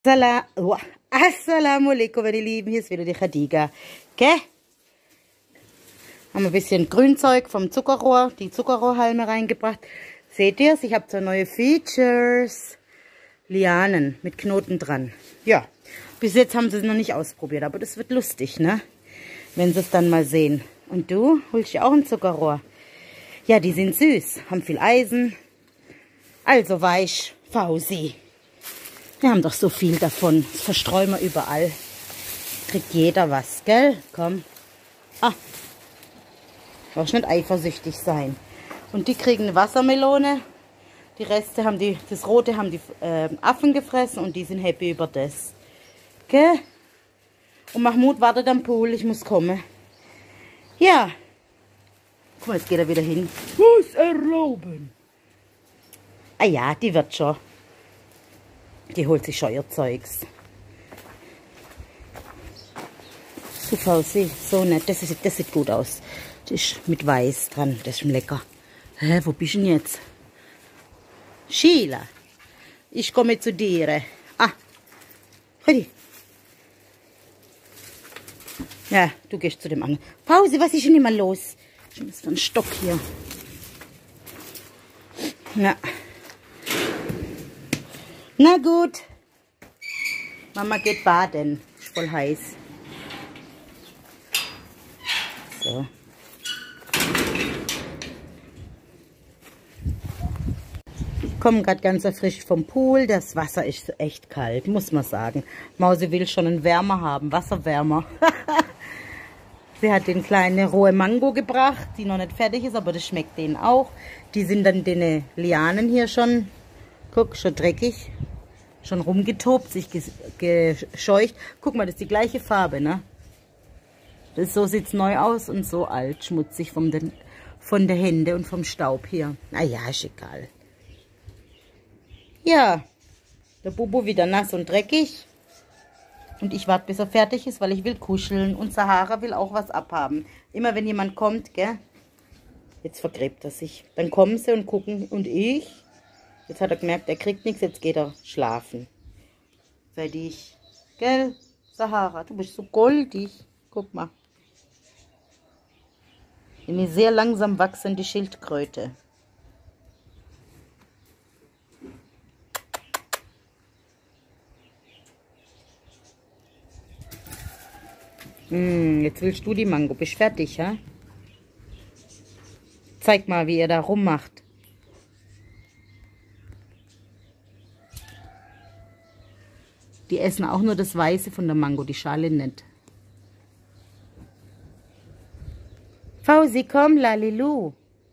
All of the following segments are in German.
Assalamu alaikum, meine Lieben, hier ist wieder die Khadija. Gell? Haben wir ein bisschen Grünzeug vom Zuckerrohr, die Zuckerrohrhalme reingebracht. Seht ihr es? Ich habe 2 neue Features. Lianen mit Knoten dran. Ja, bis jetzt haben sie es noch nicht ausprobiert, aber das wird lustig, ne? Wenn sie es dann mal sehen. Und du, holst dir auch ein Zuckerrohr? Ja, die sind süß, haben viel Eisen. Also weich, Fausi. Wir haben doch so viel davon. Das verstreuen wir überall. Kriegt jeder was, gell? Komm. Ah. Brauchst nicht eifersüchtig sein. Und die kriegen eine Wassermelone. Die Reste haben das Rote haben die Affen gefressen und die sind happy über das. Gell? Und Mahmoud wartet am Pool, ich muss kommen. Ja. Guck mal, jetzt geht er wieder hin. Was erlauben? Ah ja, die wird schon. Die holt sich schon ihr Zeugs. So Fausi, so nett. Das sieht gut aus. Das ist mit Weiß dran. Das ist lecker. Hä, wo bist du denn jetzt? Sheila, ich komme zu dir. Ah, Rudi. Ja, du gehst zu dem anderen. Pause, was ist denn immer los? Schon ist ein Stock hier. Ja. Na gut. Mama geht baden. Ist voll heiß. So. Ich komme gerade ganz erfrischt vom Pool. Das Wasser ist echt kalt, muss man sagen. Mausi will schon einen Wärmer haben, Wasserwärmer. Sie hat den kleinen rohe Mango gebracht, die noch nicht fertig ist, aber das schmeckt denen auch. Die sind dann den Lianen hier schon, guck, schon dreckig, schon rumgetobt, sich gescheucht. Guck mal, das ist die gleiche Farbe, ne? So sieht es neu aus und so alt, schmutzig von der Hände und vom Staub hier. Naja, ist egal. Ja, der Bubu wieder nass und dreckig. Und ich warte, bis er fertig ist, weil ich will kuscheln. Und Sahara will auch was abhaben. Immer wenn jemand kommt, gell? Jetzt vergräbt er sich. Dann kommen sie und gucken. Und ich? Jetzt hat er gemerkt, er kriegt nichts. Jetzt geht er schlafen. Seit ich. Gell? Sahara, du bist so goldig. Guck mal. Eine sehr langsam wachsende Schildkröte. Jetzt willst du die Mango. Bist fertig, ja? Zeig mal, wie ihr da rummacht. Die essen auch nur das Weiße von der Mango, die Schale nicht. Fausi, komm, Lalilu.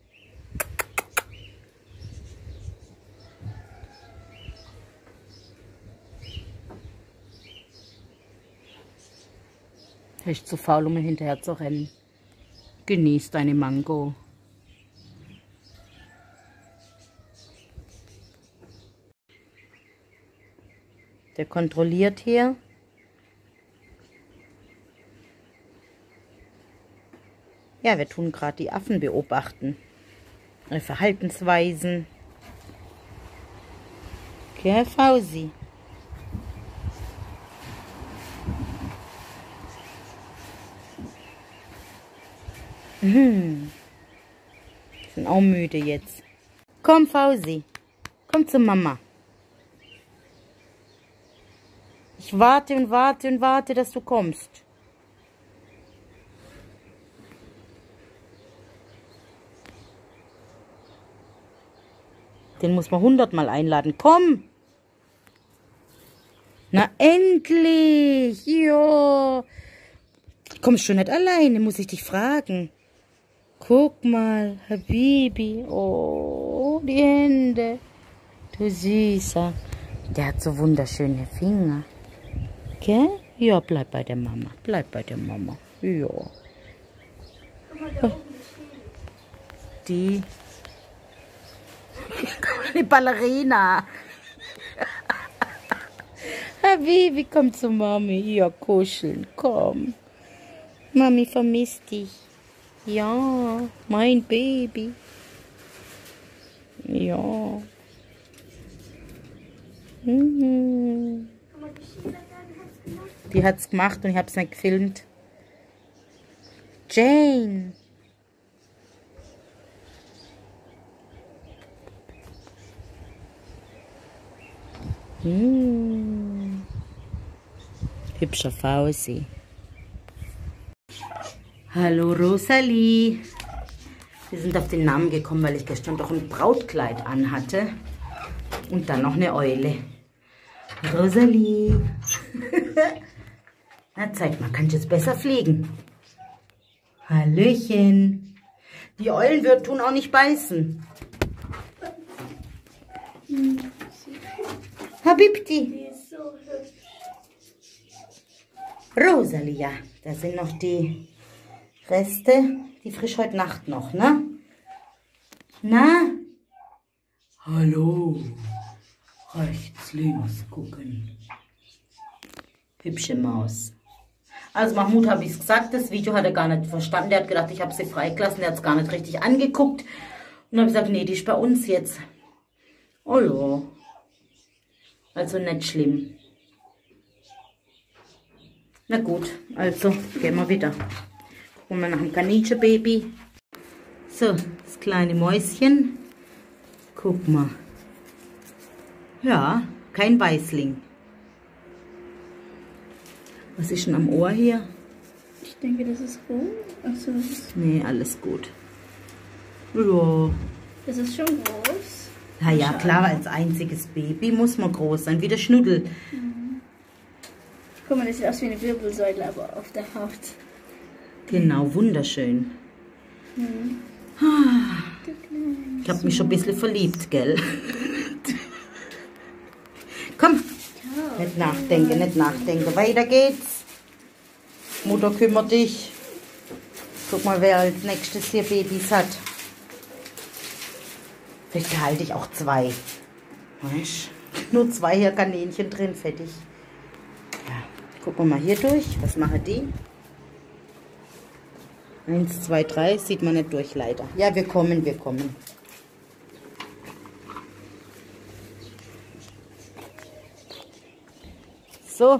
Er ist zu faul, um mir hinterher zu rennen. Genieß deine Mango. Der kontrolliert hier. Ja, wir tun gerade die Affen beobachten. Ihre Verhaltensweisen. Okay, Fausi. Sind auch müde jetzt. Komm, Fausi. Komm zu Mama. Ich warte und warte und warte, dass du kommst. Den muss man 100-mal einladen. Komm! Na, endlich! Ja! Kommst du nicht alleine, muss ich dich fragen. Guck mal, Habibi. Oh, die Hände. Du Süßer. Der hat so wunderschöne Finger. Gell? Ja, bleib bei der Mama. Bleib bei der Mama. Ja. Die Ballerina. Habibi, komm zu Mami. Ja, kuscheln. Komm. Mami vermisst dich. Ja, mein Baby. Ja. Die hat es gemacht und ich habe es nicht gefilmt. Jane. Hübscher Fausi. Hallo Rosalie. Wir sind auf den Namen gekommen, weil ich gestern doch ein Brautkleid anhatte. Und dann noch eine Eule. Rosalie. Na, zeig mal, kann ich jetzt besser fliegen? Hallöchen. Die Eulen tun auch nicht beißen. Habibti. Rosalie, ja. Da sind noch die Reste. Die frisch heute Nacht noch, ne? Na? Hallo. Rechts, links gucken. Hübsche Maus. Also Mahmoud habe ich es gesagt, das Video hat er gar nicht verstanden. Der hat gedacht, ich habe sie freigelassen. Der hat es gar nicht richtig angeguckt. Und habe gesagt, nee, die ist bei uns jetzt. Oh ja. Also nicht schlimm. Na gut, also gehen wir wieder. Gucken wir nach dem Kaninchenbaby. So, das kleine Mäuschen. Guck mal. Ja, kein Weißling. Was ist denn am Ohr hier? Ich denke, das ist rot. Achso, das ist... Nee, alles gut. Ja. Das ist schon groß. Na ja, klar, als einziges Baby muss man groß sein, wie der Schnuddel. Guck mal, das sieht aus wie eine Wirbelsäule, aber auf der Haut. Genau, wunderschön. Ich habe mich schon ein bisschen verliebt, gell? Komm, nicht nachdenken, nicht nachdenken. Weiter geht's. Mutter kümmert dich. Guck mal, wer als nächstes hier Babys hat. Vielleicht behalte ich auch 2. Weißt? Nur 2 hier Kaninchen drin, fertig. Ja, gucken wir mal hier durch. Was machen die? 1, 2, 3, sieht man nicht durch, leider. Ja, wir kommen, wir kommen. So.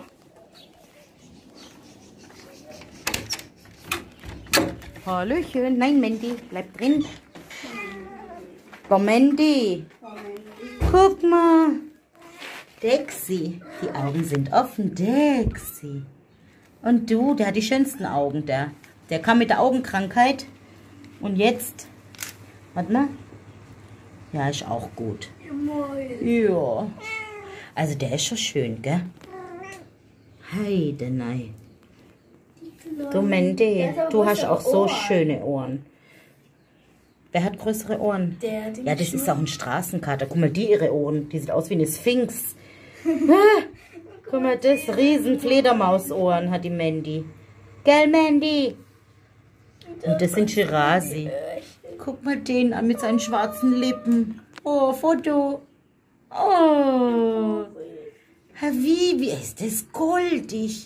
Hallöchen. Nein, Mandy, bleib drin. Oh, Mandy. Guck mal. Dexy. Die Augen sind offen. Dexy. Und du, der hat die schönsten Augen, der. Der kam mit der Augenkrankheit. Und jetzt. Warte mal. Ja, ist auch gut. Ja. Also der ist schon schön, gell? Heide, nein. Du, Mandy, du hast auch so schöne Ohren. Wer hat größere Ohren? Ja, das ist auch ein Straßenkater. Guck mal, die ihre Ohren. Die sieht aus wie eine Sphinx. Guck mal, das riesen Fledermausohren hat die Mandy. Gell, Mandy? Und das sind Shirazi. Guck mal den an mit seinen schwarzen Lippen. Oh, Foto. Oh. Wie ist das goldig?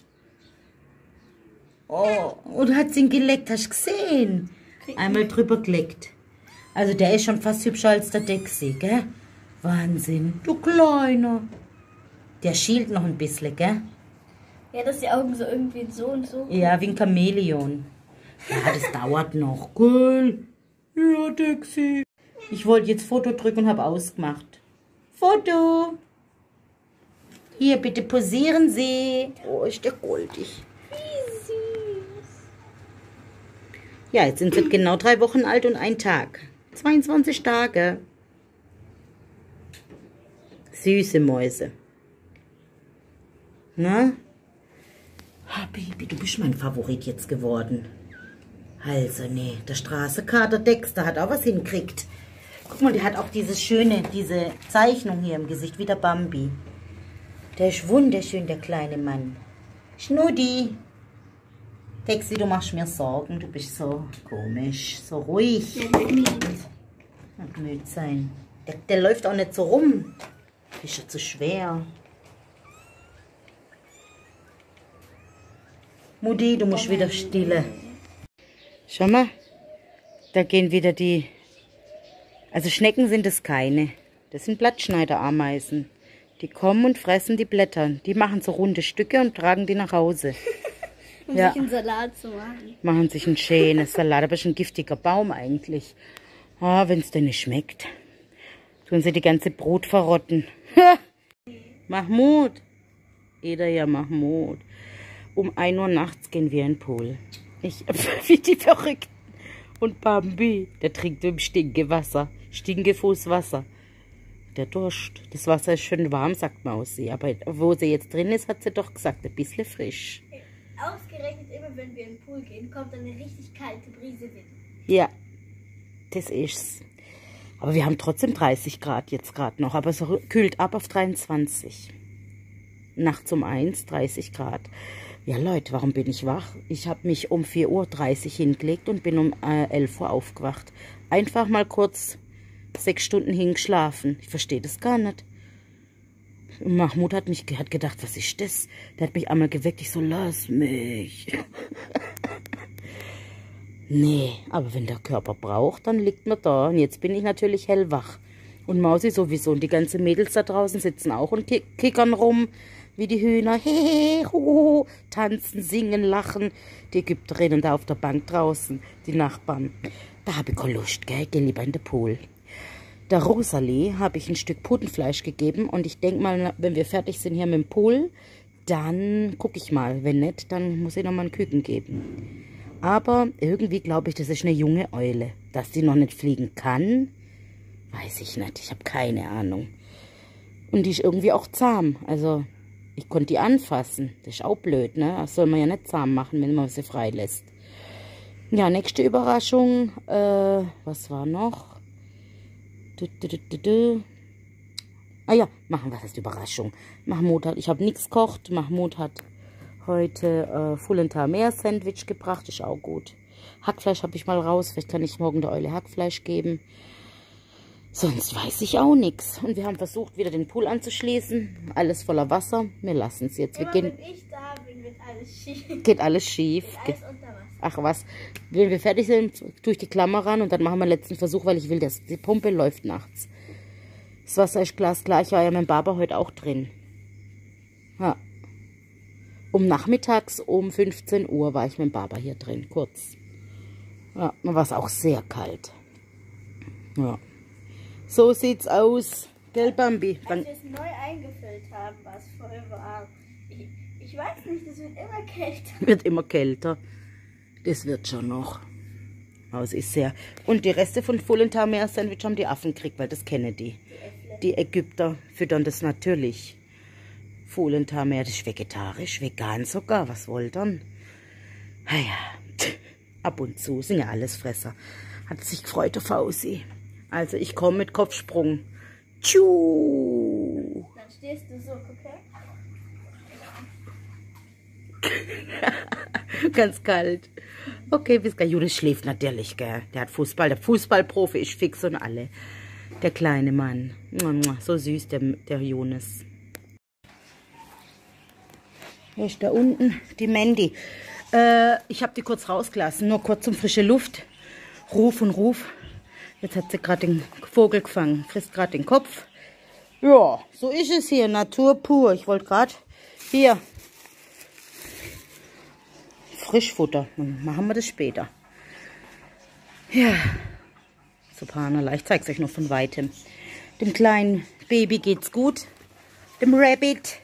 Oh, und hat sie ihn geleckt, hast du gesehen? Einmal drüber geleckt. Also der ist schon fast hübscher als der Dexy, gell? Wahnsinn, du Kleiner. Der schielt noch ein bisschen, gell? Ja, dass die Augen so irgendwie so und so. Ja, wie ein Chamäleon. Ja, das dauert noch, gell? Ja, Dexy. Ich wollte jetzt Foto drücken und habe ausgemacht. Foto. Hier, bitte posieren Sie. Oh, ist der goldig. Wie süß. Ja, jetzt sind sie genau 3 Wochen alt und 1 Tag. 22 Tage. Süße Mäuse. Na? Baby, du bist mein Favorit jetzt geworden. Also, nee, der Straßenkater Dexter hat auch was hingekriegt. Guck mal, der hat auch diese Zeichnung hier im Gesicht, wie der Bambi. Der ist wunderschön, der kleine Mann. Schnuddi. Dexy, du machst mir Sorgen. Du bist so komisch, so ruhig. Nicht müde sein. Der läuft auch nicht so rum. Ist ja zu schwer. Mutti, du musst wieder stille. Schau mal, da gehen wieder die... Also Schnecken sind es keine. Das sind Blattschneiderameisen. Die kommen und fressen die Blätter. Die machen so runde Stücke und tragen die nach Hause. Um Ja. sich einen Salat zu machen. Machen sich ein schönes Salat. Aber ist ein giftiger Baum eigentlich. Ah, wenn es denn nicht schmeckt. Tun sie die ganze Brut verrotten. Mahmoud. Jeder ja Mahmoud. Um 1 Uhr nachts gehen wir in den Pool. Wie die Verrückten. Und Bambi, der trinkt im Stinkewasser. Stinkefußwasser. Der Durst. Das Wasser ist schön warm, sagt man aus sie. Aber wo sie jetzt drin ist, hat sie doch gesagt, ein bisschen frisch. Ausgerechnet immer, wenn wir in den Pool gehen, kommt eine richtig kalte Brise Wind. Ja, das ist's. Aber wir haben trotzdem 30 Grad jetzt gerade noch. Aber es kühlt ab auf 23. Nachts um 1, 30 Grad. Ja, Leute, warum bin ich wach? Ich habe mich um 4:30 Uhr hingelegt und bin um 11 Uhr aufgewacht. Einfach mal kurz 6 Stunden hingeschlafen. Ich verstehe das gar nicht. Und Mahmoud hat gedacht, was ist das? Der hat mich einmal geweckt. Ich so, lass mich. Nee, aber wenn der Körper braucht, dann liegt man da. Und jetzt bin ich natürlich hellwach. Und Mausi sowieso. Und die ganzen Mädels da draußen sitzen auch und kickern rum. Wie die Hühner, hehe, ho, tanzen, singen, lachen. Die Ägypterinnen da auf der Bank draußen, die Nachbarn. Da habe ich keine Lust, gell? Ich gehe lieber in den Pool. Der Rosalie habe ich ein Stück Putenfleisch gegeben und ich denke mal, wenn wir fertig sind hier mit dem Pool, dann gucke ich mal. Wenn nicht, dann muss ich noch mal einen Küken geben. Aber irgendwie glaube ich, das ist eine junge Eule. Dass die noch nicht fliegen kann, weiß ich nicht. Ich habe keine Ahnung. Und die ist irgendwie auch zahm. Also ich konnte die anfassen. Das ist auch blöd, ne? Das soll man ja nicht zahm machen, wenn man sie freilässt. Ja, nächste Überraschung. Was war noch? Ah ja, was heißt Überraschung? Ich habe nichts gekocht. Mahmoud hat heute Fullenthal Meer Sandwich gebracht. Ist auch gut. Hackfleisch habe ich mal raus. Vielleicht kann ich morgen der Eule Hackfleisch geben. Sonst weiß ich auch nichts. Und wir haben versucht, wieder den Pool anzuschließen. Alles voller Wasser. Wir lassen es jetzt. Immer wenn ich da bin, wird alles schief. Geht alles schief. Alles unter Wasser. Ach was. Wenn wir fertig sind, tue ich die Klammer ran und dann machen wir den letzten Versuch, weil ich will, dass die Pumpe läuft nachts. Das Wasser ist glasklar. Ich war ja mit dem Barber heute auch drin. Ja. Nachmittags um 15 Uhr war ich mit dem Barber hier drin. Kurz. Ja, dann war es auch sehr kalt. Ja. So sieht's aus. Gell, Bambi? Als wir es neu eingefüllt haben, war es voll warm. Ich weiß nicht, es wird immer kälter. Wird immer kälter. Das wird schon noch. Aber es ist sehr. Und die Reste von Fullenthal Meer Sandwich haben die Affen gekriegt, weil das kennen die. Die Ägypter füttern das natürlich. Fullenthal Meer, das ist vegetarisch, vegan sogar. Was wollt ihr? Naja, ab und zu sind ja alles Fresser. Hat sich gefreut, der Fausi. Also ich komme mit Kopfsprung. Tschuh. Dann stehst du so, okay? Ganz kalt. Okay, bis gleich. Julius schläft natürlich, gell. Der hat Fußball. Der Fußballprofi ist fix und alle. Der kleine Mann. So süß, der Jonas. Hier ist da unten die Mandy. Ich habe die kurz rausgelassen. Nur kurz um frische Luft. Ruf und Ruf. Jetzt hat sie gerade den Vogel gefangen. Frisst gerade den Kopf. Ja, so ist es hier. Natur pur. Ich wollte gerade hier Frischfutter. Dann machen wir das später. Ja. Subhanallah. Ich zeige es euch noch von weitem. Dem kleinen Baby geht's gut. Dem Rabbit.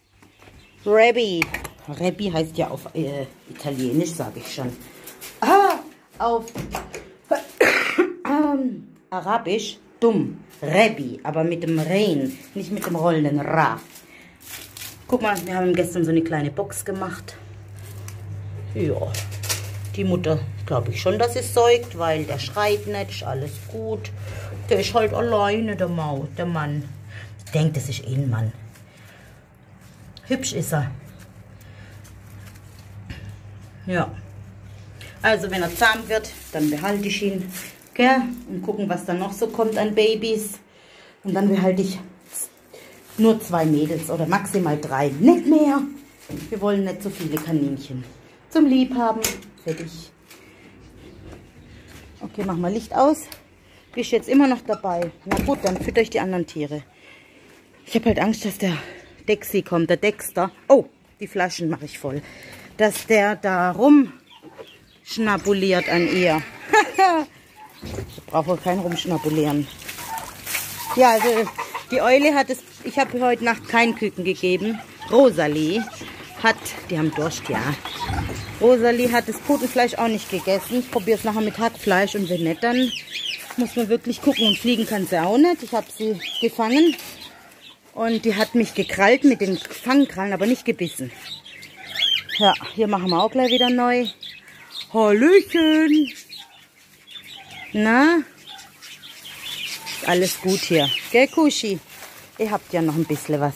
Rabbi heißt ja auf Italienisch, sage ich schon. Auf Arabisch dumm. Rabbi, aber mit dem Rein, nicht mit dem rollenden Ra. Guck mal, wir haben gestern so eine kleine Box gemacht. Ja, die Mutter glaube ich schon, dass es säugt, weil der schreit nicht, ist alles gut. Der ist halt alleine, der Mann. Ich denke, das ist eh ein Mann. Hübsch ist er. Ja. Also wenn er zahm wird, dann behalte ich ihn. Gell? Und gucken, was da noch so kommt an Babys. Und dann behalte ich nur 2 Mädels oder maximal 3. Nicht mehr. Wir wollen nicht so viele Kaninchen. Zum Liebhaben. Fertig. Okay, mach mal Licht aus. Bist jetzt immer noch dabei. Na gut, dann fütter ich die anderen Tiere. Ich habe halt Angst, dass der Dexi kommt, der Dexter. Oh, die Flaschen mache ich voll. Dass der da rumschnabuliert an ihr. Ich brauche wohl kein Rumschnabulieren. Ja, also die Eule hat es, ich habe heute Nacht kein Küken gegeben. Rosalie hat, die haben Durst, ja. Rosalie hat das Putenfleisch auch nicht gegessen. Ich probiere es nachher mit Hackfleisch und wenn nicht, dann muss man wirklich gucken. Und fliegen kann sie auch nicht. Ich habe sie gefangen und die hat mich gekrallt mit den Fangkrallen, aber nicht gebissen. Ja, hier machen wir auch gleich wieder neu. Hallöchen! Na? Ist alles gut hier. Gell, Kuschi? Ihr habt ja noch ein bisschen was.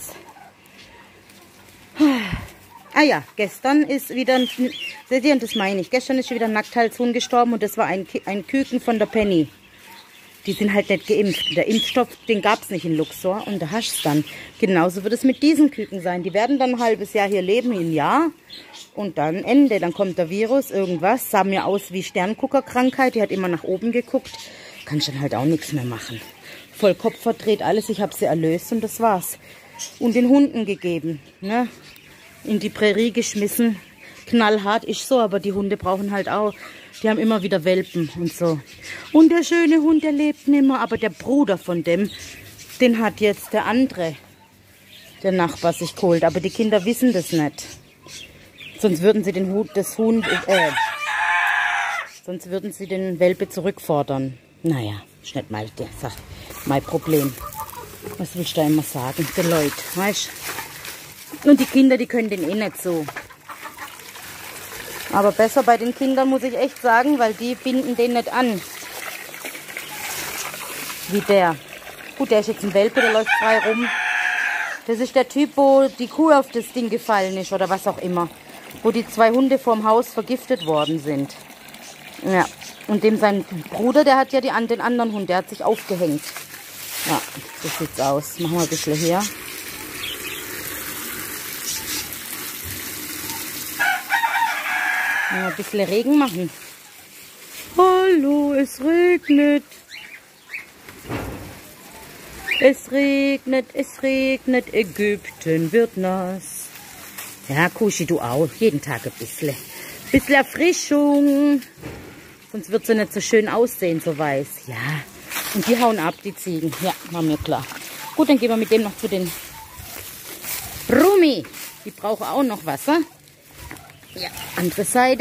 Ah ja, gestern ist wieder, seht ihr, und das meine ich, gestern ist schon wieder ein Nackthalshuhn gestorben und das war ein Küken von der Penny. Die sind halt nicht geimpft. Der Impfstoff, den gab es nicht in Luxor und da hast du es dann. Genauso wird es mit diesen Küken sein. Die werden dann ein halbes Jahr hier leben, ein Jahr und dann Ende. Dann kommt der Virus, irgendwas, sah mir aus wie Sternguckerkrankheit, die hat immer nach oben geguckt. Kann ich dann halt auch nichts mehr machen. Voll Kopf verdreht, alles, ich habe sie erlöst und das war's. Und den Hunden gegeben, ne? In die Prärie geschmissen. Knallhart ist so, aber die Hunde brauchen halt auch, die haben immer wieder Welpen und so. Und der schöne Hund, der lebt nicht mehr, aber der Bruder von dem, den hat jetzt der andere, der Nachbar, sich geholt. Aber die Kinder wissen das nicht. Sonst würden sie den sonst würden sie den Welpe zurückfordern. Naja, ist nicht mein Problem. Was willst du da immer sagen? Die Leute, weißt du? Und die Kinder, die können den eh nicht so. Aber besser bei den Kindern, muss ich echt sagen, weil die binden den nicht an. Wie der. Gut, der ist jetzt ein Welpe, der läuft frei rum. Das ist der Typ, wo die Kuh auf das Ding gefallen ist oder was auch immer. Wo die 2 Hunde vorm Haus vergiftet worden sind. Ja, und dem sein Bruder, der hat ja den anderen Hund, der hat sich aufgehängt. Ja, so sieht's aus. Machen wir ein bisschen her. Ein bisschen Regen machen. Hallo, es regnet. Es regnet, es regnet, Ägypten wird nass. Ja, Kuschi, du auch. Jeden Tag ein bisschen. Bisschen Erfrischung. Sonst wird sie nicht so schön aussehen, so weiß. Ja, und die hauen ab, die Ziegen. Ja, war mir klar. Gut, dann gehen wir mit dem noch zu den Brummi. Die brauchen auch noch Wasser. Ja, andere Seite.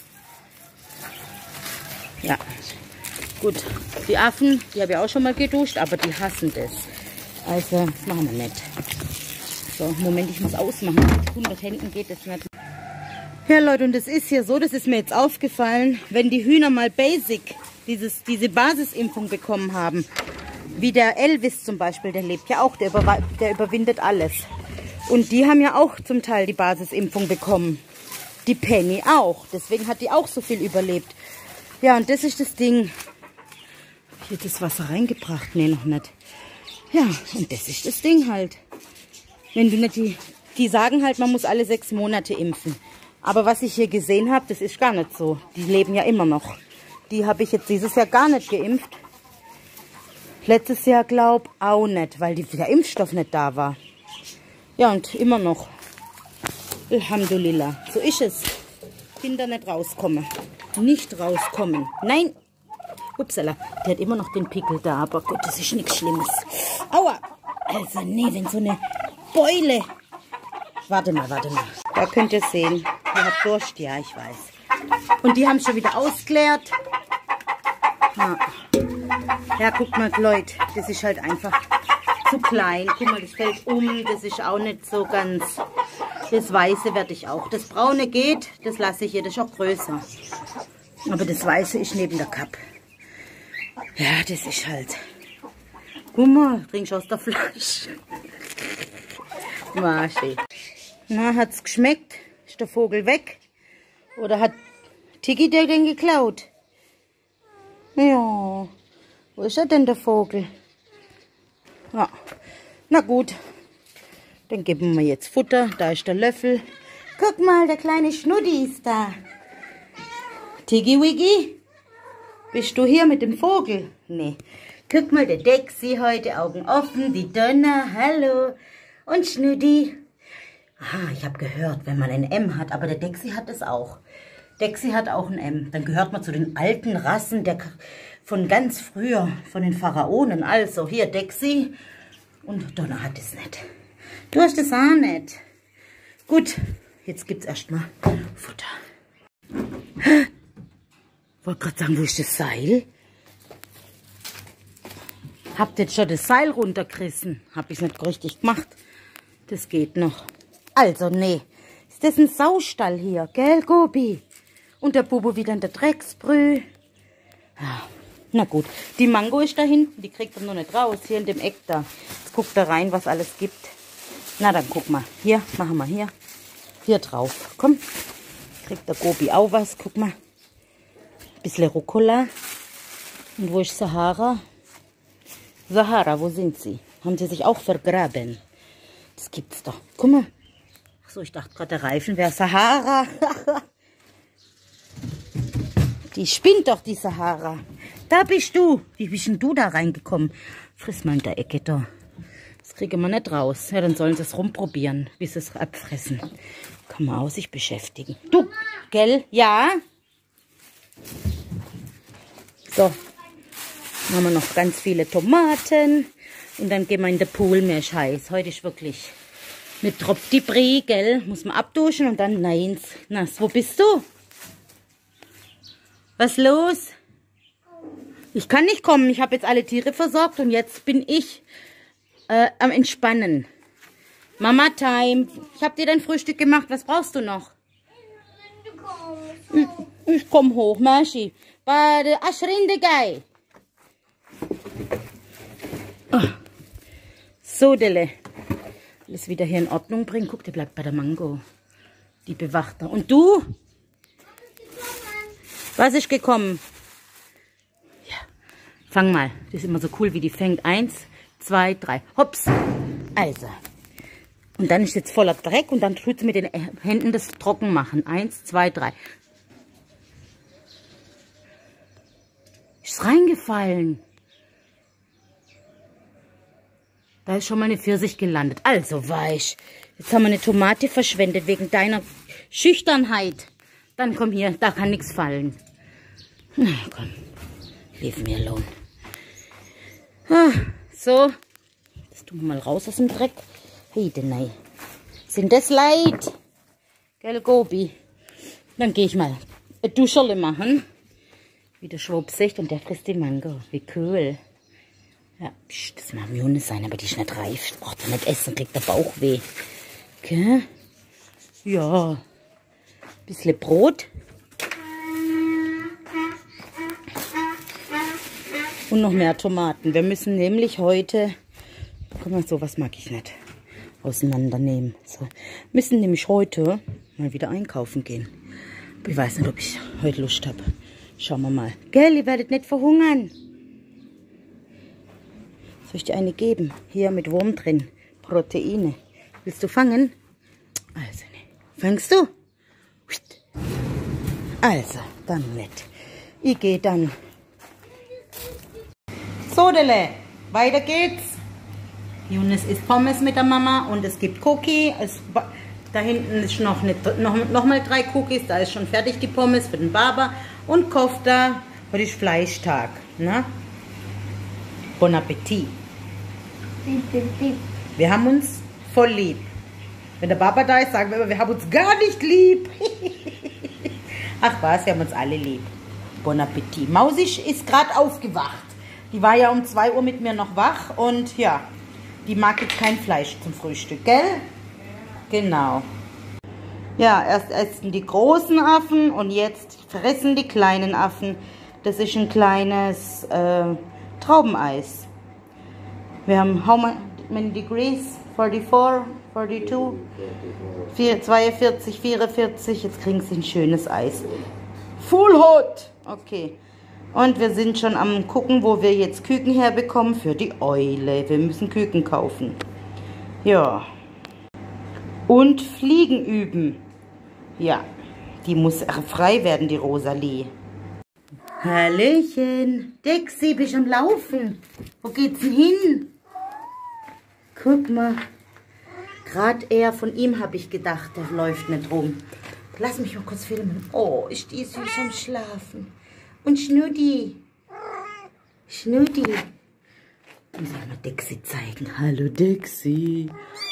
Ja, gut. Die Affen, die habe ich auch schon mal geduscht, aber die hassen das. Also, das machen wir nicht. So, Moment, ich muss ausmachen. Mit 100 Händen geht das nicht. Ja, Leute, und es ist hier so, das ist mir jetzt aufgefallen, wenn die Hühner mal Basic, diese Basisimpfung bekommen haben, wie der Elvis zum Beispiel, der lebt ja auch, der überwindet alles. Und die haben ja auch zum Teil die Basisimpfung bekommen. Die Penny auch. Deswegen hat die auch so viel überlebt. Ja, und das ist das Ding. Hier das Wasser reingebracht? Nee, noch nicht. Ja, und das ist das Ding halt. Wenn du nicht die sagen halt, man muss alle 6 Monate impfen. Aber was ich hier gesehen habe, das ist gar nicht so. Die leben ja immer noch. Die habe ich jetzt dieses Jahr gar nicht geimpft. Letztes Jahr, glaube ich, auch nicht, weil der Impfstoff nicht da war. Ja, und immer noch. Alhamdulillah. So ist es. Kinder nicht rauskommen. Nicht rauskommen. Nein. Upsala. Der hat immer noch den Pickel da, aber gut, das ist nichts Schlimmes. Aua. Also, nee, wenn so eine Beule. Warte mal, warte mal. Da könnt ihr sehen. Ihr habt Durst, ja, ich weiß. Und die haben schon wieder ausgeleert. Ja. Ja, guckt mal, Leute. Das ist halt einfach zu klein. Guck mal, das fällt um. Das ist auch nicht so ganz... Das Weiße werde ich auch. Das Braune geht, das lasse ich hier, das ist auch größer. Aber das Weiße ist neben der Kappe. Ja, das ist halt... Guck mal, trinkst aus der Flasche. Maschi. Na, hat's geschmeckt? Ist der Vogel weg? Oder hat Tiki den geklaut? Ja. Wo ist er denn, der Vogel? Ja. Na gut. Dann geben wir jetzt Futter. Da ist der Löffel. Guck mal, der kleine Schnuddi ist da. Tiggy Wiggy? Bist du hier mit dem Vogel? Nee. Guck mal, der Dexi heute, Augen offen, die Donna, hallo. Und Schnüdi. Ah, ich habe gehört, wenn man ein M hat, aber der Dexi hat es auch. Dexi hat auch ein M. Dann gehört man zu den alten Rassen von ganz früher, von den Pharaonen. Also, hier Dexi und Donna hat es nicht. Du hast es auch nicht. Gut, jetzt gibt's erstmal Futter. Wollte gerade sagen, wo ist das Seil? Habt jetzt schon das Seil runtergerissen? Hab ich nicht richtig gemacht. Das geht noch. Also, nee. Ist das ein Saustall hier, gell, Gobi? Und der Bubu wieder in der Drecksbrüh. Ja, na gut. Die Mango ist da hinten. Die kriegt er noch nicht raus. Hier in dem Eck da. Jetzt guckt er rein, was alles gibt. Na, dann guck mal. Hier, machen wir hier. Hier drauf. Komm. Kriegt der Gobi auch was. Guck mal. Bisschen Rucola. Und wo ist Sahara? Sahara, wo sind sie? Haben sie sich auch vergraben? Das gibt's doch. Guck mal. Achso, ich dachte gerade, der Reifen wäre Sahara. Die spinnt doch, die Sahara. Da bist du. Wie bist denn du da reingekommen? Friss mal in der Ecke da. Das kriegen wir nicht raus. Ja, dann sollen sie es rumprobieren, bis sie es abfressen. Kann man auch sich beschäftigen. Du, gell? Ja? So. Dann haben wir noch ganz viele Tomaten. Und dann gehen wir in den Pool. Mir ist heiß. Heute ist wirklich mit Tropf die Brie, gell? Muss man abduschen und dann nein. Nass. Wo bist du? Was los? Ich kann nicht kommen. Ich habe jetzt alle Tiere versorgt und jetzt bin ich am Entspannen. Mama Time. Ich habe dir dein Frühstück gemacht. Was brauchst du noch? Ich komm hoch, Maschi. Bei der Aschrinde Gei. So, Delle. Alles wieder hier in Ordnung bringen. Guck, der bleibt bei der Mango. Die bewacht er. Und du? Was ist gekommen? Ja. Fang mal. Das ist immer so cool, wie die fängt. 1, 2, 3. Hops. Also. Und dann ist jetzt voller Dreck und dann tut sie mit den Händen das trocken machen. 1, 2, 3. Ist reingefallen. Da ist schon mal eine Pfirsich gelandet. Also weich. Jetzt haben wir eine Tomate verschwendet wegen deiner Schüchternheit. Dann komm hier, da kann nichts fallen. Na komm, leave me alone. Ah, so, das tun wir mal raus aus dem Dreck. Hey, nein. Sind das Leid? Gell, Gobi? Dann gehe ich mal ein Duscherle machen. Wie der Schwab sagt und der frisst die Mango. Wie cool. Ja, psch, das mag Mune sein, aber die ist nicht reif. Braucht er nicht essen, kriegt der Bauch weh. Okay. Ja. Bisschen Brot. Und noch mehr Tomaten. Wir müssen nämlich heute, guck mal, sowas mag ich nicht, auseinandernehmen. So. Müssen nämlich heute mal wieder einkaufen gehen. Aber ich weiß nicht, ob ich heute Lust habe. Schauen wir mal. Gell, ihr werdet nicht verhungern. Soll ich dir eine geben? Hier mit Wurm drin. Proteine. Willst du fangen? Also, ne. Fängst du? Also, dann nicht. Ich gehe dann. So, Dele. Weiter geht's. Jonas isst Pommes mit der Mama und es gibt Cookie. Da hinten ist noch mal 3 Cookies. Da ist schon fertig die Pommes für den Baba. Und Kofta. Heute ist Fleischtag. Ne? Bon Appetit. Wir haben uns voll lieb. Wenn der Baba da ist, sagen wir immer, wir haben uns gar nicht lieb. Ach was, wir haben uns alle lieb. Bon Appetit. Mausi ist gerade aufgewacht. Die war ja um 2 Uhr mit mir noch wach. Und ja, die mag jetzt kein Fleisch zum Frühstück, gell? Genau. Ja, erst essen die großen Affen und jetzt fressen die kleinen Affen. Das ist ein kleines Traubeneis. Wir haben how many degrees? 44, 42, 42, 44. Jetzt kriegen sie ein schönes Eis. Full hot. Okay. Und wir sind schon am gucken, wo wir jetzt Küken herbekommen für die Eule. Wir müssen Küken kaufen. Ja. Und Fliegen üben. Ja. Die muss frei werden, die Rosalie. Hallöchen. Dixie, bist du am Laufen? Wo geht's denn hin? Guck mal. Gerade eher von ihm habe ich gedacht, der läuft nicht rum. Lass mich mal kurz filmen. Oh, ist die süß am Schlafen. Und Schnutti. Schnutti. Ich soll mal Dixie zeigen. Hallo Dixie.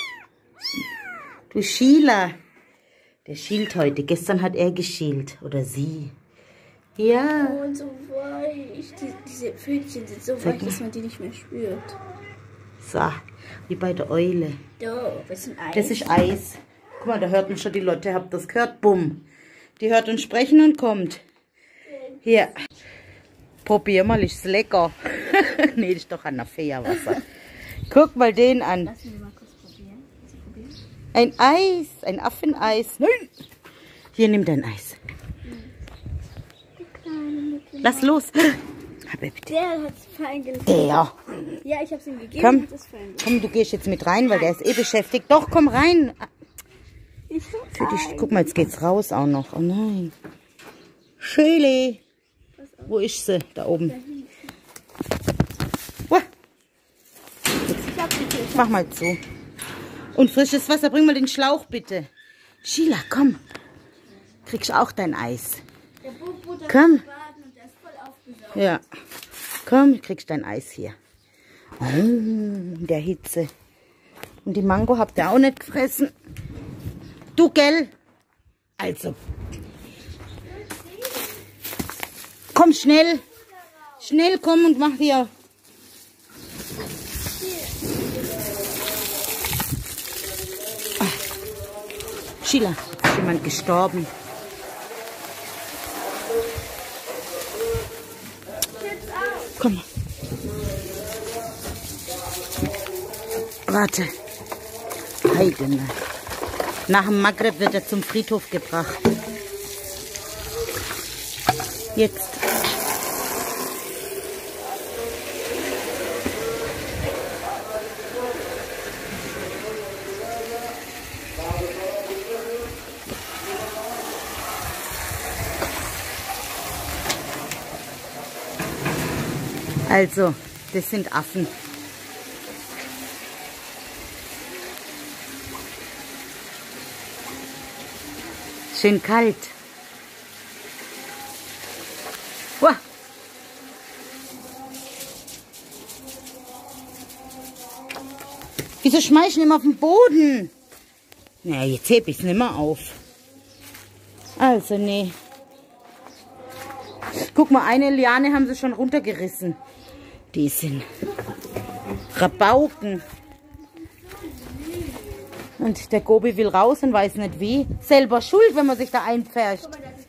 Du Sheila. Der schielt heute. Gestern hat er geschielt. Oder sie. Ja. Oh, und so weich. Diese Pfötchen sind so weich, dass man die nicht mehr spürt. So, wie bei der Eule. Doch, das ist Eis. Das ist Eis. Guck mal, da hört man schon die Lotte. Habt das gehört? Bumm. Die hört uns sprechen und kommt. Hier. Probier mal, ist lecker. Nee, das ist doch ein Fährwasser. Guck mal den an. Lass mich mal kurz probieren. Ein Eis. Ein Affeneis. Nein. Hier, nimm dein Eis. Lass los. Der hat es fein gelegt. Der. Ja, ich habe es ihm gegeben. Komm. Hat es fein gelegt. Komm, du gehst jetzt mit rein, weil der ist eh beschäftigt. Doch, komm rein. Ich Für dich. Guck mal, jetzt geht's raus auch noch. Oh nein. Schöli. Wo ist sie? Da oben. Uah. Mach mal zu. Und frisches Wasser. Bring mal den Schlauch, bitte. Sheila, komm. Kriegst auch dein Eis. Der Bobo, der Komm. muss baden und der ist voll aufgesaugt. Ja. Komm, kriegst dein Eis hier. Oh, in der Hitze. Und die Mango habt ihr auch nicht gefressen. Du, gell? Also. Komm schnell. Schnell komm und mach dir. Sheila, ist jemand gestorben? Komm. Warte. Heide. Nach dem Maghreb wird er zum Friedhof gebracht. Jetzt. Also, das sind Affen. Schön kalt. Uah. Wieso schmeißen immer auf den Boden? Na, jetzt heb ich's nicht mehr auf. Also, nee. Guck mal, eine Liane haben sie schon runtergerissen. Die sind Rabauken. Und der Gobi will raus und weiß nicht wie. Selber schuld, wenn man sich da einpfercht.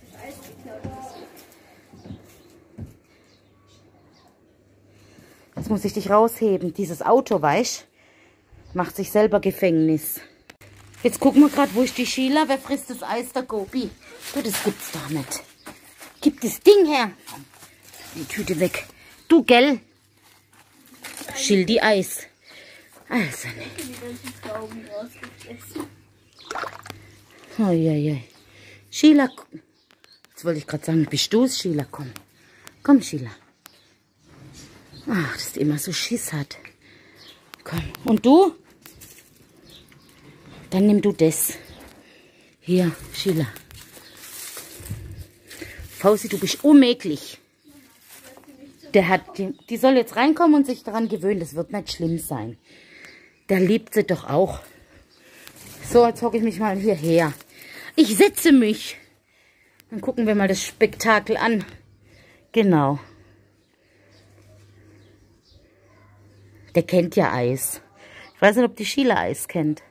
Jetzt muss ich dich rausheben. Dieses Auto, weißt du, macht sich selber Gefängnis. Jetzt gucken wir gerade, wo ist die Sheila? Wer frisst das Eis? Der Gobi. Du, das gibt's doch nicht. Gib das Ding her. Die Tüte weg. Du, gell? Schill die Eis. Also, ne. Oh, ja, ja. Sheila. Jetzt wollte ich gerade sagen, bist du es, Sheila? Komm. Komm, Sheila. Ach, dass die immer so Schiss hat. Komm. Und du? Dann nimm du das. Hier, Sheila. Fausi, du bist unmöglich. Der hat, die soll jetzt reinkommen und sich daran gewöhnen. Das wird nicht schlimm sein. Der liebt sie doch auch. So, jetzt hocke ich mich mal hierher. Ich setze mich. Dann gucken wir mal das Spektakel an. Genau. Der kennt ja Eis. Ich weiß nicht, ob die Sheila Eis kennt.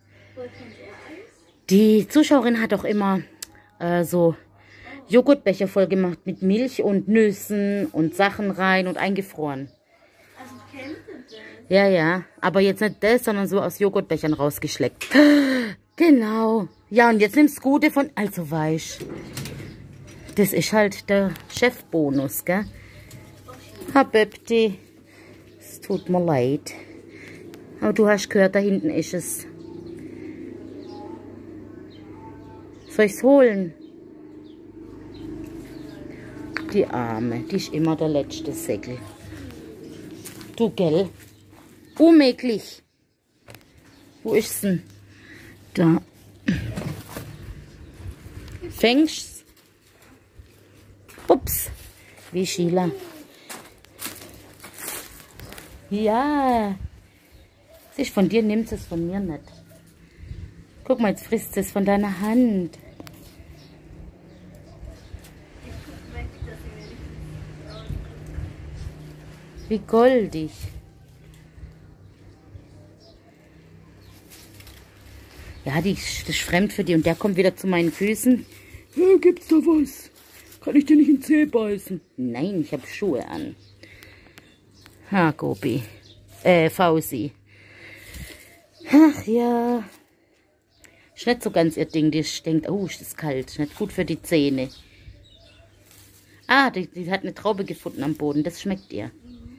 Die Zuschauerin hat auch immer so Joghurtbecher voll gemacht mit Milch und Nüssen und Sachen rein und eingefroren. Also kennt ihr das? Ja, ja. Aber jetzt nicht das, sondern so aus Joghurtbechern rausgeschleckt. Genau. Ja, und jetzt nimmst du Gute von... Also weich. Das ist halt der Chefbonus, gell? Habibti. Es tut mir leid. Aber du hast gehört, da hinten ist es. Soll ich es holen? Die Arme, die ist immer der letzte Säckel. Du, gell? Unmöglich. Wo ist's denn? Da. Fängst's? Ups. Wie Sheila. Ja. Es ist von dir, nimmt es von mir nicht. Guck mal, jetzt frisst es von deiner Hand. Wie goldig. Ja, das ist fremd für die. Und der kommt wieder zu meinen Füßen. Ja, gibt's da was? Kann ich dir nicht in den Zeh beißen? Nein, ich habe Schuhe an. Ha, Gobi. Fausi. Ach ja. Ist nicht so ganz ihr Ding. Die denkt, oh, ist das kalt. Ist nicht gut für die Zähne. Ah, die hat eine Traube gefunden am Boden. Das schmeckt ihr.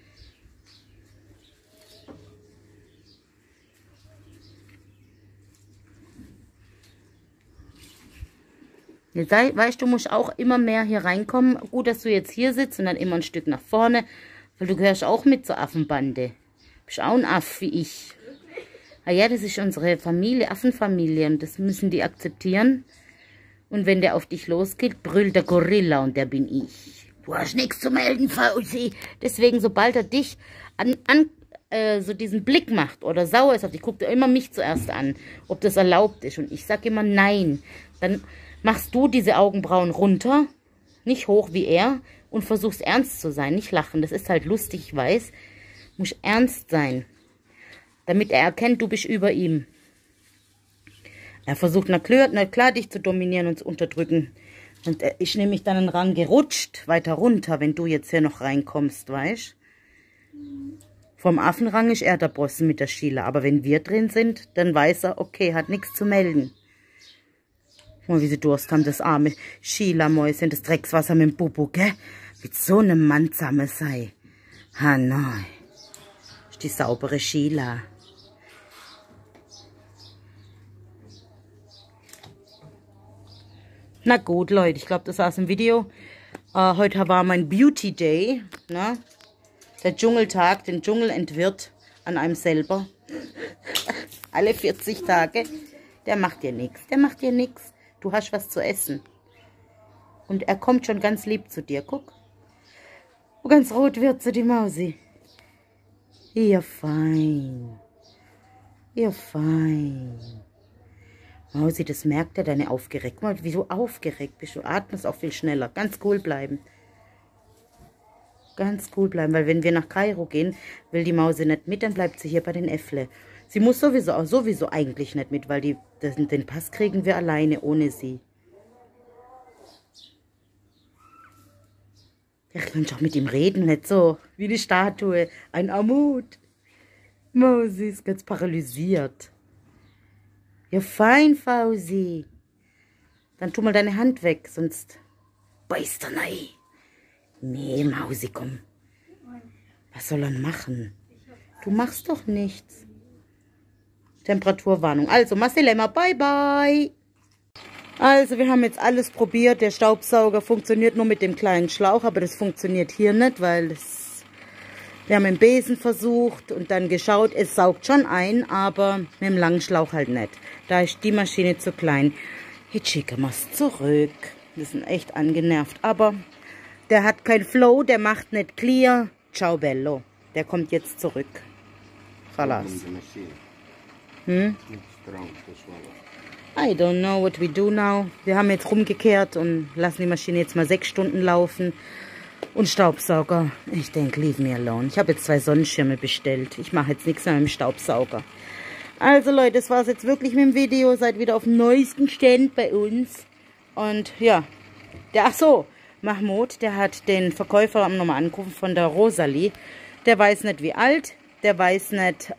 Jetzt, weißt du, musst auch immer mehr hier reinkommen. Gut, dass du jetzt hier sitzt und dann immer ein Stück nach vorne. Weil du gehörst auch mit zur Affenbande. Bist auch ein Aff wie ich. Ah ja, das ist unsere Familie, Affenfamilie. Und das müssen die akzeptieren. Und wenn der auf dich losgeht, brüllt der Gorilla und der bin ich. Du hast nichts zu melden, Fausi. Deswegen, sobald er dich so diesen Blick macht oder sauer ist auf dich, guckt er immer mich zuerst an, ob das erlaubt ist. Und ich sage immer nein. Dann machst du diese Augenbrauen runter, nicht hoch wie er, und versuchst ernst zu sein, nicht lachen. Das ist halt lustig, ich weiß. Muss ernst sein, damit er erkennt, du bist über ihm. Er versucht, na klar, dich zu dominieren und zu unterdrücken. Und ich nehme mich dann einen Rang gerutscht, weiter runter, wenn du jetzt hier noch reinkommst, weißt? Vom Affenrang ist er der Boss mit der Sheila. Aber wenn wir drin sind, dann weiß er, okay, hat nichts zu melden. Guck mal, wie sie Durst haben, das arme Sheila-Mäuschen, das Dreckswasser mit dem Bubu, gell? Mit so einem Mann zusammen sei. Ha, nein. Ist die saubere Sheila. Na gut, Leute, ich glaube, das war's im Video. Heute war mein Beauty Day, ne? Der Dschungeltag, den Dschungel entwirrt an einem selber. Alle 40 Tage. Der macht dir nichts, der macht dir nichts. Du hast was zu essen. Und er kommt schon ganz lieb zu dir, guck. Und ganz rot wird sie, die Mausi. Ihr fein. Ihr fein. Mausi, das merkt er, deine aufgeregt. Mal, wie du aufgeregt bist. Du atmest auch viel schneller. Ganz cool bleiben. Ganz cool bleiben, weil wenn wir nach Kairo gehen, will die Mausi nicht mit, dann bleibt sie hier bei den Äffle. Sie muss sowieso eigentlich nicht mit, weil den Pass kriegen wir alleine, ohne sie. Ja, ich kann auch mit ihm reden, nicht so wie die Statue. Ein Armut. Mausi ist ganz paralysiert. Ja, fein, Fausi. Dann tu mal deine Hand weg, sonst beißt er rein. Nee, Mausi, komm. Was soll er machen? Du machst doch nichts. Temperaturwarnung. Also, Marcelema, bye bye. Also, wir haben jetzt alles probiert. Der Staubsauger funktioniert nur mit dem kleinen Schlauch, aber das funktioniert hier nicht, weil wir haben den Besen versucht und dann geschaut, es saugt schon ein, aber mit dem langen Schlauch halt nicht. Da ist die Maschine zu klein. Jetzt schicken wir es zurück. Wir sind echt angenervt, aber der hat kein Flow, der macht nicht clear. Ciao bello. Der kommt jetzt zurück. Verlass. I don't know what we do now. Wir haben jetzt rumgekehrt und lassen die Maschine jetzt mal 6 Stunden laufen. Und Staubsauger, ich denke, leave me alone. Ich habe jetzt 2 Sonnenschirme bestellt. Ich mache jetzt nichts mehr mit dem Staubsauger. Also Leute, das war es jetzt wirklich mit dem Video. Seid wieder auf dem neuesten Stand bei uns. Und ja, ach so, Mahmoud, der hat den Verkäufer nochmal angerufen von der Rosalie. Der weiß nicht, wie alt. Der weiß nicht,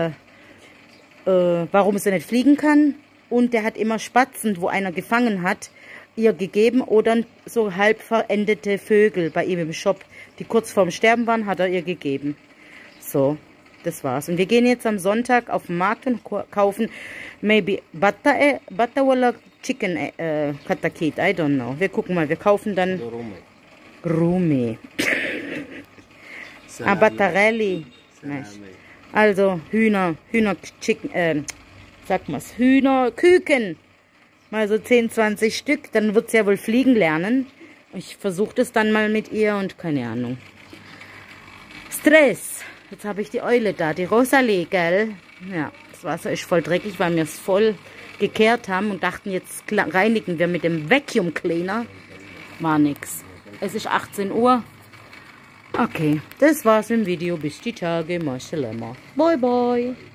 warum sie nicht fliegen kann. Und der hat immer Spatzen, wo einer gefangen hat, ihr gegeben oder so halb verendete Vögel bei ihm im Shop, die kurz vorm Sterben waren, hat er ihr gegeben. So, das war's. Und wir gehen jetzt am Sonntag auf den Markt und kaufen maybe Batta oder Chicken Katakit, I don't know. Wir gucken mal, wir kaufen dann Rumi. Abatarelli. Also Hühnerküken. Mal so 10, 20 Stück. Dann wird sie ja wohl fliegen lernen. Ich versuche das dann mal mit ihr und keine Ahnung. Stress. Jetzt habe ich die Eule da, die Rosalie, gell? Ja, das Wasser ist voll dreckig, weil wir es voll gekehrt haben und dachten, jetzt reinigen wir mit dem Vacuum Cleaner. War nix. Es ist 18 Uhr. Okay, das war's im Video. Bis die Tage. Maschalama. Bye, bye.